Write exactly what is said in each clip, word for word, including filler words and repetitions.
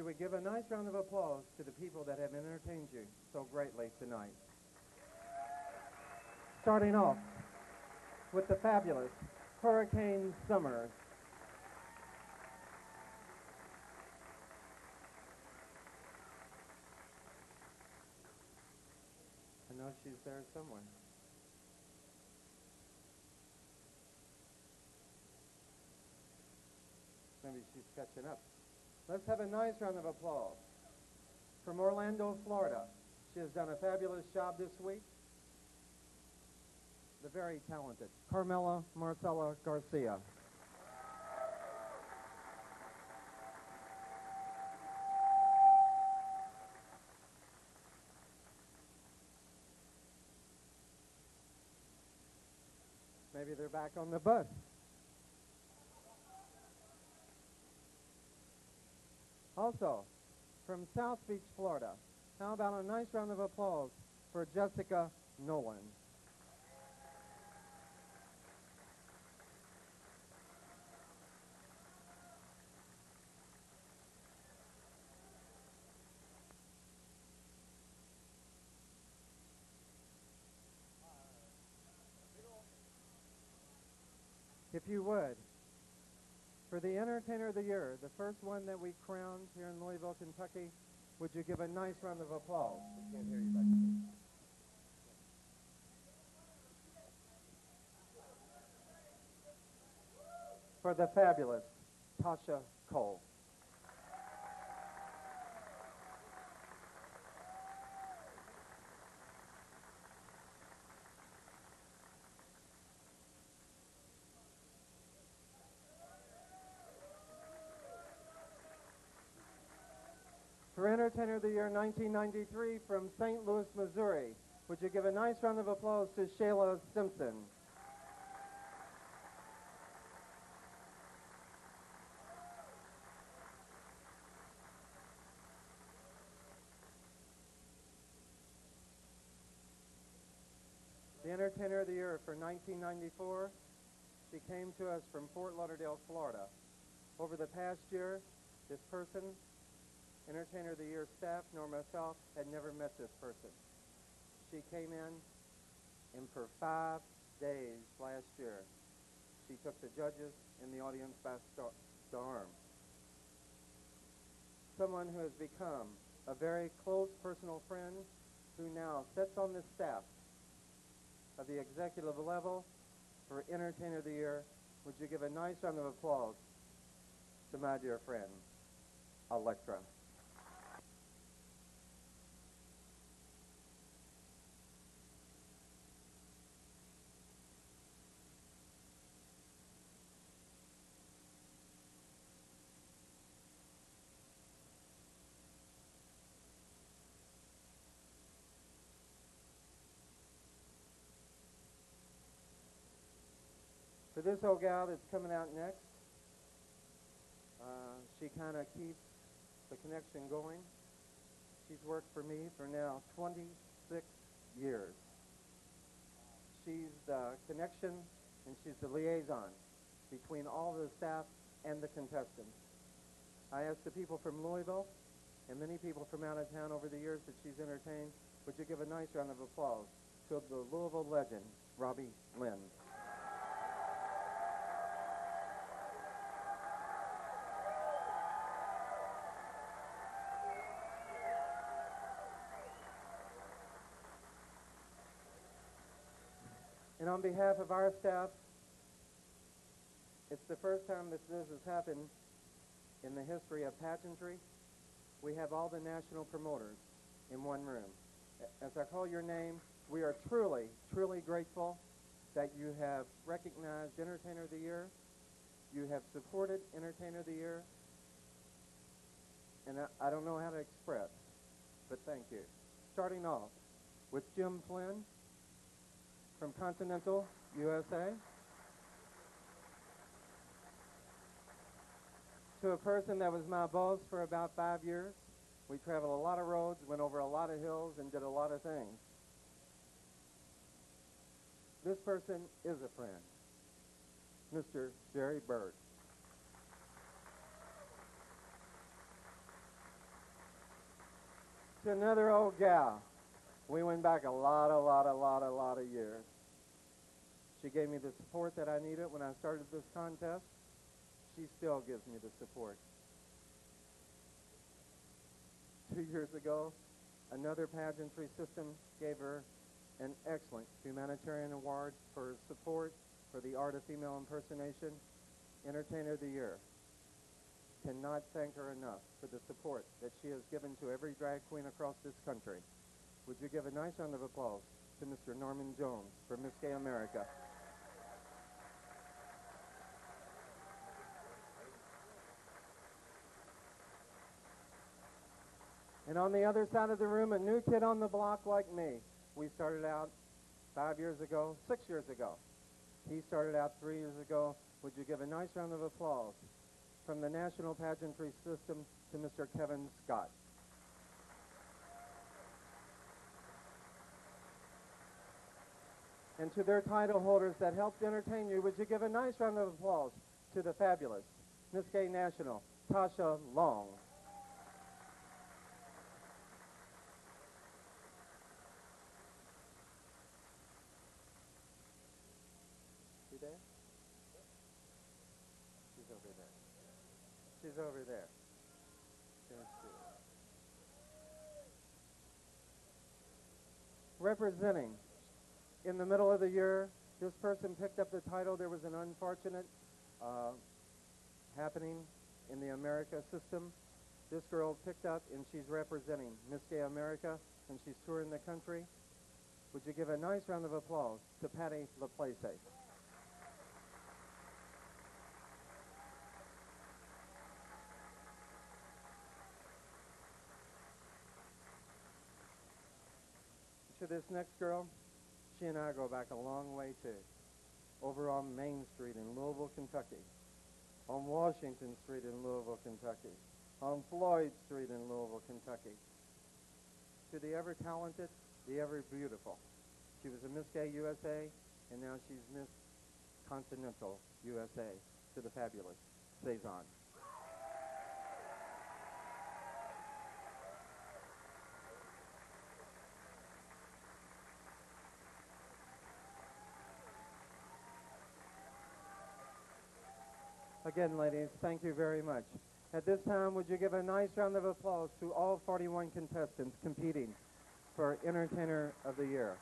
you would give a nice round of applause to the people that have entertained you so greatly tonight. Starting off with the fabulous Hurricane Summers. I know she's there somewhere. Maybe she's catching up. Let's have a nice round of applause. From Orlando, Florida, she has done a fabulous job this week. The very talented Carmela Marcela Garcia. Maybe they're back on the bus. Also, from South Beach, Florida, how about a nice round of applause for Jessica Nolan. If you would, for the Entertainer of the Year, the first one that we crowned here in Louisville, Kentucky, would you give a nice round of applause? I can't hear you back there. For the fabulous Tasha Cole. For Entertainer of the Year nineteen ninety-three from Saint Louis, Missouri, would you give a nice round of applause to Shayla Simpson? The Entertainer of the Year for nineteen ninety-four, she came to us from Fort Lauderdale, Florida. Over the past year, this person, Entertainer of the Year staff, nor myself, had never met this person. She came in, and for five days last year, she took the judges and the audience by storm. Someone who has become a very close personal friend, who now sits on the staff of the executive level for Entertainer of the Year. Would you give a nice round of applause to my dear friend, Electra. For this old gal that's coming out next, uh, she kind of keeps the connection going. She's worked for me for now twenty-six years. She's the connection and she's the liaison between all the staff and the contestants. I asked the people from Louisville and many people from out of town over the years that she's entertained, would you give a nice round of applause to the Louisville legend, Robbie Lynn. And on behalf of our staff, it's the first time that this has happened in the history of pageantry. We have all the national promoters in one room. As I call your name, we are truly, truly grateful that you have recognized Entertainer of the Year. You have supported Entertainer of the Year. And I, I don't know how to express, but thank you. Starting off with Jim Flynn from Continental, U S A. To a person that was my boss for about five years. We traveled a lot of roads, went over a lot of hills, and did a lot of things. This person is a friend, Mister Jerry Bird. to another old gal. We went back a lot, a lot, a lot, a lot of years. She gave me the support that I needed when I started this contest. She still gives me the support. Two years ago, another pageantry system gave her an excellent humanitarian award for support for the art of female impersonation, Entertainer of the Year. Cannot thank her enough for the support that she has given to every drag queen across this country. Would you give a nice round of applause to Mister Norman Jones for Miss Gay America? And on the other side of the room, a new kid on the block like me. We started out five years ago, six years ago. He started out three years ago. Would you give a nice round of applause from the National Pageantry System to Mister Kevin Scott? And to their title holders that helped entertain you, would you give a nice round of applause to the fabulous Miss Gay National, Tasha Long. She there? She's over there. She's over there. There's she. Representing in the middle of the year, this person picked up the title. There was an unfortunate uh, happening in the America system. This girl picked up, and she's representing Miss Gay America, and she's touring the country. Would you give a nice round of applause to Patty LaPlace? To this next girl, she and I go back a long way too. Over on Main Street in Louisville, Kentucky. On Washington Street in Louisville, Kentucky. On Floyd Street in Louisville, Kentucky. To the ever talented, the ever beautiful. She was a Miss Gay U S A, and now she's Miss Continental U S A. To the fabulous Cezanne. Again, ladies, thank you very much. At this time, would you give a nice round of applause to all forty-one contestants competing for Entertainer of the Year.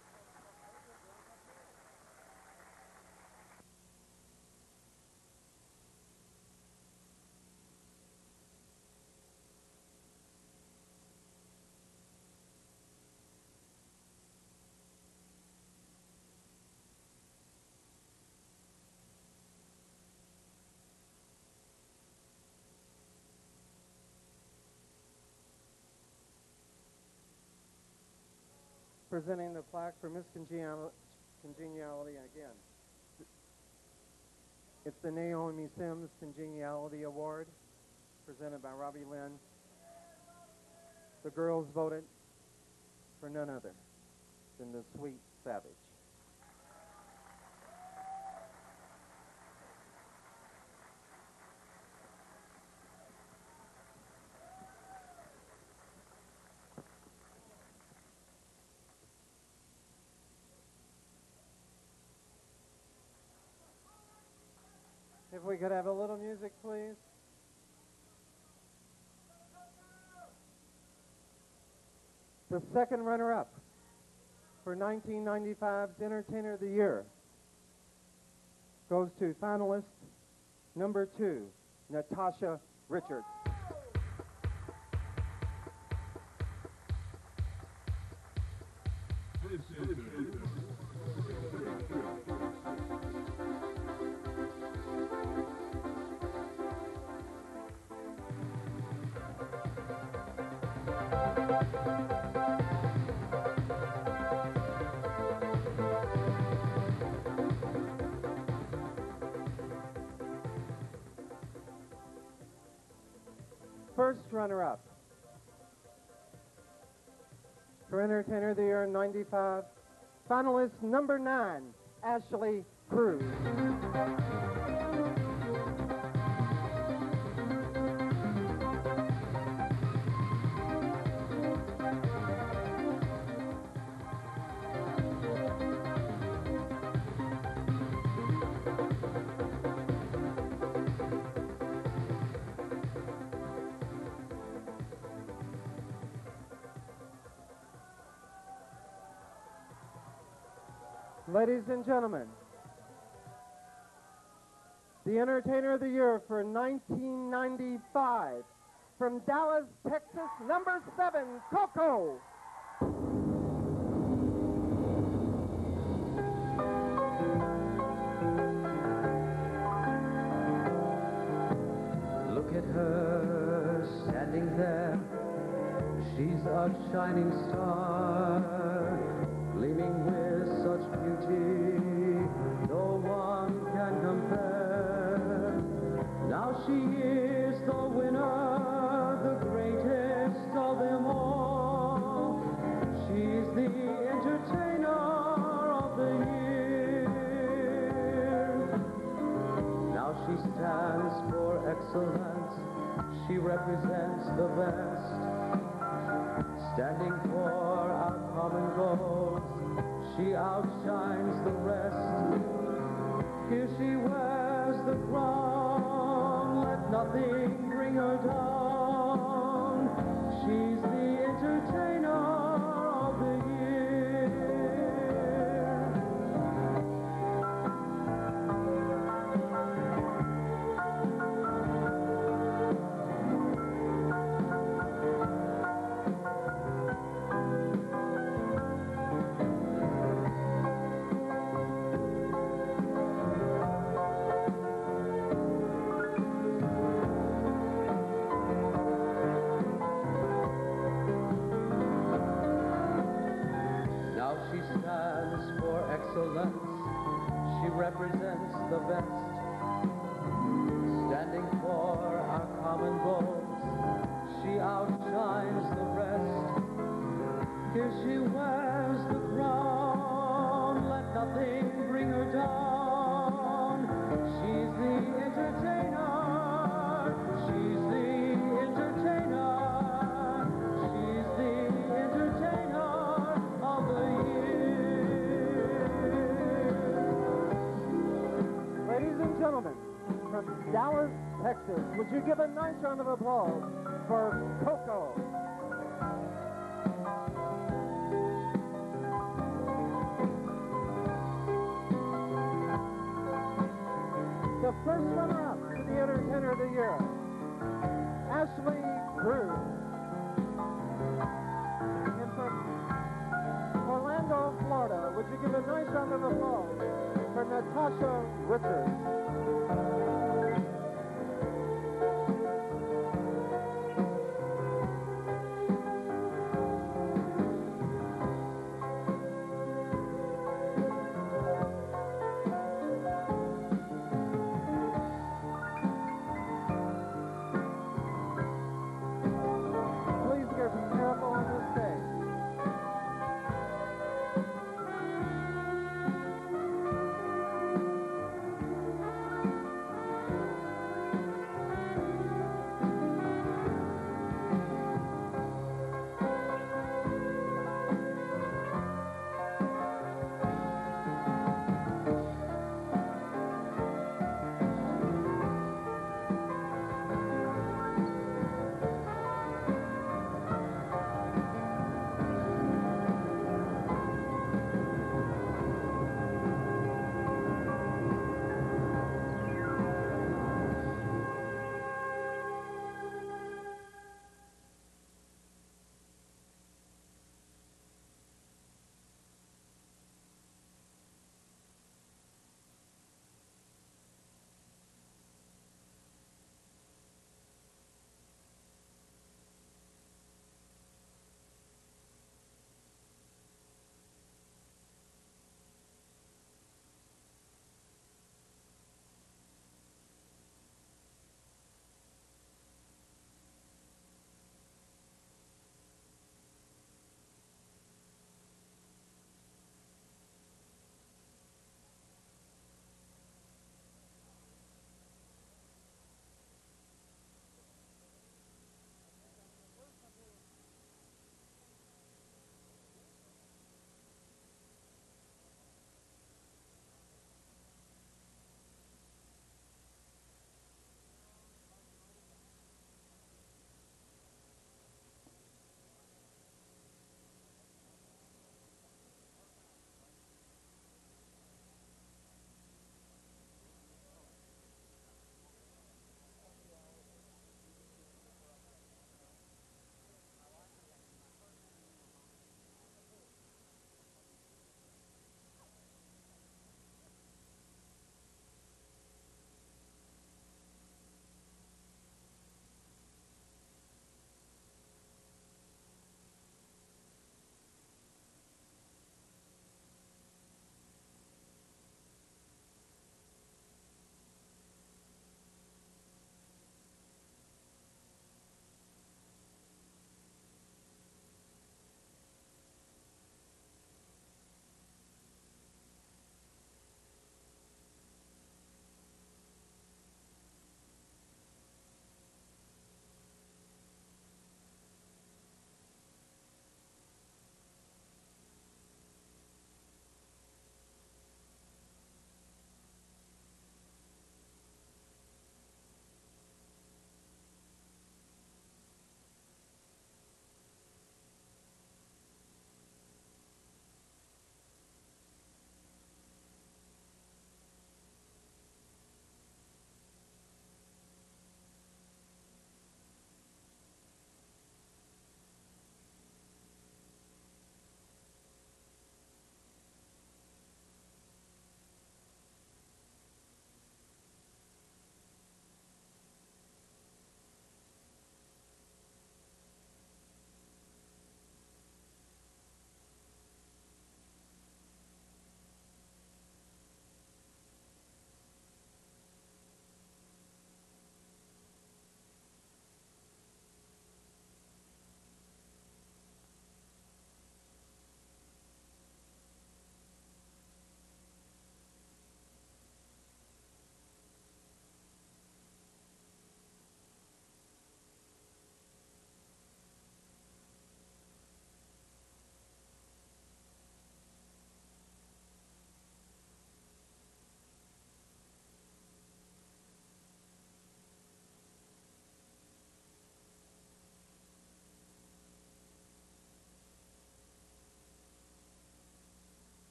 Presenting the plaque for Miss Congeniality, Congeniality again. It's the Naomi Sims Congeniality Award, presented by Robbie Lynn. The girls voted for none other than the Sweet Savage. If we could have a little music, please. The second runner-up for nineteen ninety-five's Entertainer of the Year goes to finalist number two, Natasha Richards. First runner-up for Entertainer of the Year ninety-five, finalist number nine, Ashley Kruiz. Ladies and gentlemen, the Entertainer of the Year for nineteen ninety-five, from Dallas, Texas, number seven, Coco. Look at her standing there. She's a shining star, gleaming with such beauty, no one can compare. Now she is the winner, the greatest of them all. She's the entertainer of the year. Now she stands for excellence, she represents the best. Standing for our common goals, she outshines the rest. Here she wears the crown, let nothing bring her down. She's the entertainer of the year. She stands for excellence, she represents the best. Standing for our common goals, she outshines the rest. Here she wears the crown, let nothing bring her down. She's the entertainer, she's the entertainer, she's the entertainer of the year. Ladies and gentlemen, from Dallas, Texas, would you give a nice round of applause for Coco? The first runner-up to the Entertainer of the Year, Ashley Kruiz. And from Orlando, Florida, would you give a nice round of applause for Natasha Richards?